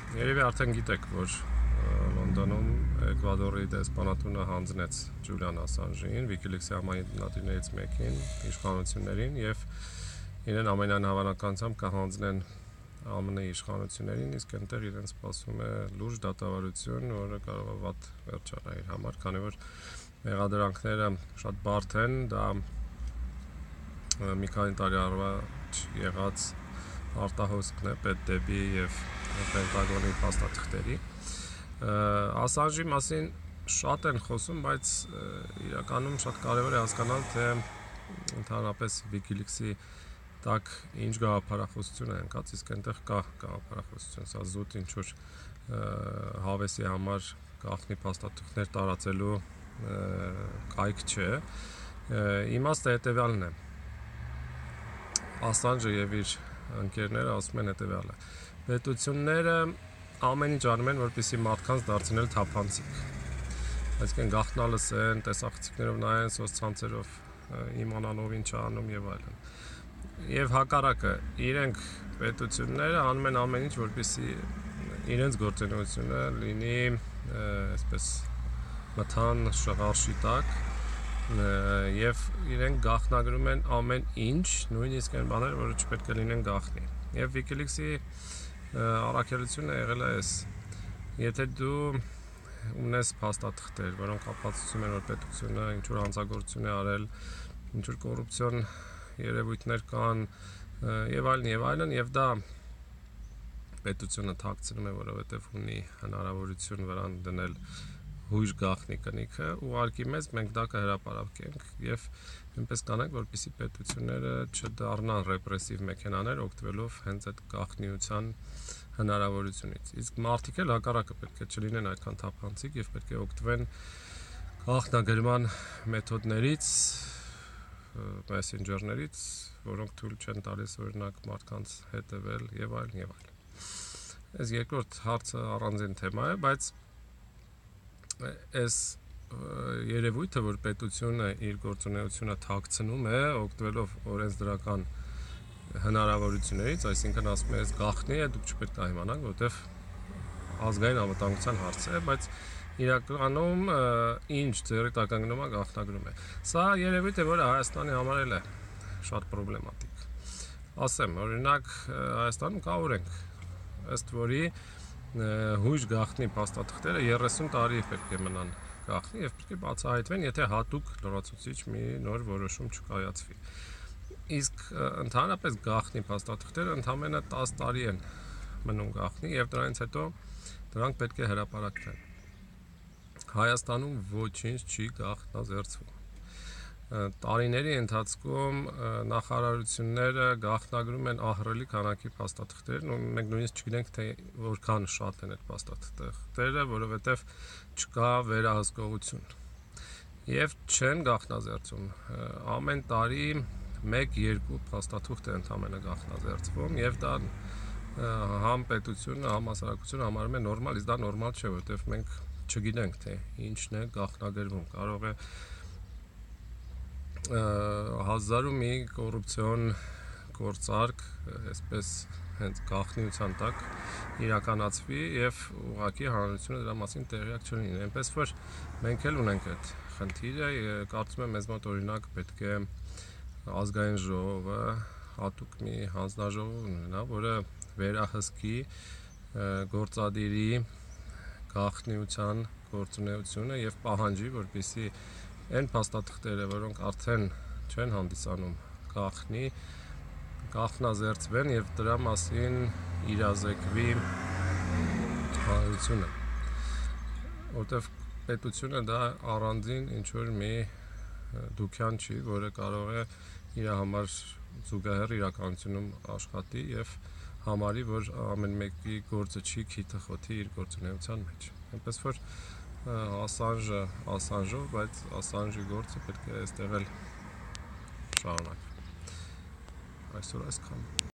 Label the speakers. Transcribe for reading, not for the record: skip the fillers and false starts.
Speaker 1: Երևի արդեն գիտեք, որ Լոնդոնում Էկվադորի դեսպանատունը հանձնեց Ջուլիան Ասանժին, Wikileaks-ի համահիմնադիրներից մեկին, իշխանություններին եւ իրեն ամենայն հավանականությամբ կհանձնեն ԱՄՆ իշխանություններին, իսկ այնտեղ իրեն սպասում է լուրջ դատավարություն, որը կարող է վատ վերջանա իր համար, քանի որ մեղադրանքները շատ բարդ են, դա մի քանի տարի առաջ եղած արտահոսքն է պետդեպի եւ Պենտագոնի փաստաթղթերի։ Ասանժի մասին շատ են խոսում, բայց իրականում շատ կարևոր է հասկանալ, թե ընդհանրապես Wikileaks-ի տակ ինչ գաղափարախոսություն է ընկած, իսկ այնտեղ կա գաղափարախոսություն, սա զուտ ինչ-որ հավեսի համար գաղտնի փաստաթղթեր տարածելու կայք չէ։ Իմաստը հետևյալն է. Ասանժը եւ իր ընկերները ասում են հետևյալը. պետությունները ամեն ինչ անում են, որպեսզի մարդկանց դարձնել թափանցիկ, այսինքն գաղտնալսեն, տեսախցիկներով նայեն, սոցցանցերով իմանան ով ինչ է անում եւ այլն։ Եվ հակառակը, իրենք պետությունները անում են ամեն ինչ, որպեսզի իրենց գործունեությունը լինի այսպես մթան շղարշի տակ, եւ իրենք գաղտնագրում են ամեն ինչ, նույնիսկ այն բաները, որը չպետք է լինեն գաղտնի։ Եվ Wikileaks-ի առաքելությունը եղել է այս. եթե դու ունես փաստաթղթեր, որոնք ապացուցում են, որ պետությունը ինչ-որ հանցագործություն է արել, ինչ-որ կոռուպցիոն երևույթներ կան եւ այլն, եւ դա պետությունը թաքցնում է, որովհետեւ ունի հնարավորություն վրան դնել հույժ գաղտնի կնիքը, ուղարկի մեզ, մենք դա կհրապարակենք եւ այնպես կանենք, որպեսզի պետությունները չդառնան ռեպրեսիվ մեքենաներ, օգտվելով հենց այդ գաղտնիության հնարավորությունից։ Իսկ մարդիկ էլ հակառակը պետք է չլինեն այդքան թափանցիկ եւ պետք է օգտվեն գաղտնագրման մեթոդներից, մեսենջերներից, որոնք թույլ չեն տալիս օրինակ մարդկանց հետևել եւ այլն։ Այս երկրորդ հարցը առանձին թեմա է, բայց այս երևույթը, որ պետությունը իր գործունեությունը թաքցնում է, օգտվելով օրենսդրական հնարավորություններից, այսինքն ասում է, այս գաղտնի է, դուք չպետք է իմանաք, որովհետև ազգային անվտանգության հարց է, բայց իրականում ինչ ձեռի տակ ընկնում է, գաղտնագրում է։ Սա երևույթ է, որը Հայաստանի համար էլ է շատ պրոբլեմատիկ։ Ասեմ, օրինակ Հայաստանում կա օրենք, ըստ որի հույժ գաղտնի փաստաթղթերը 30 տարի պետք է մնան գաղտնի եւ պետք է բացահայտվեն, եթե հատուկ լրացուցիչ մի նոր որոշում չկայացվի։ Իսկ ընդհանրապես գաղտնի փաստաթղթերը ընդամենը 10 տարի են մնում գաղտնի եւ դրանից հետո դրանք պետք է հրապարակվեն։ Հայաստանում ոչինչ չի գաղտնազերծվում։ Տարիների ընթացքում նախարարությունները գաղտնագրում են ահռելի քանակի փաստաթղթեր, մենք նույնիսկ չգիտենք, թե որքան շատ են այդ փաստաթղթերը, որովհետև չկա վերահսկողություն եւ չեն գաղտնազերծում։ Ամեն տարի 1-2 փաստաթուղթ է ընդամենը գաղտնազերծվում եւ դա համ պետությունը, համ հասարակությունը համարում է նորմալ, իսկ դա նորմալ չէ, որովհետեւ մենք չգիտենք, թե ինչն է գաղտնագրվում։ Կարող է հազարու մի կոռուպցիոն գործարք այսպես հենց գաղտնիության տակ իրականացվի եւ ուղղակի հանրությունը դրա մասին տեղյակ չլինի։ Այնպես որ մենք էլ ունենք այդ խնդիրը, կարծում եմ մեզ մոտ օրինակ պետք է ազգային ժողովը հատուկ մի հանձնաժողով ունենա, որը վերահսկի գործադիրի գաղտնիության գործունեությունը եւ պահանջի, որպեսզի այն փաստաթղթերը, որոնք արդեն չեն հանդիսանում գաղտնի, գաղտնազերծվեն եւ դրա մասին իրազեկվի հանրությունը, որտեվ պետությունը դա առանձին ինչ որ մի դուքյան չի, որը կարող է իր համար զուգահեռ իրականությունում աշխատի եւ համարի, որ ամեն մեկի գործը չի քիթը խոթի իր գործունեության մեջ։ Այնպես որ Ասանժը Ասանժով, բայց Ասանժի գործը պետք է այստեղ էլ շարունակվի։ Այսօր այսքան։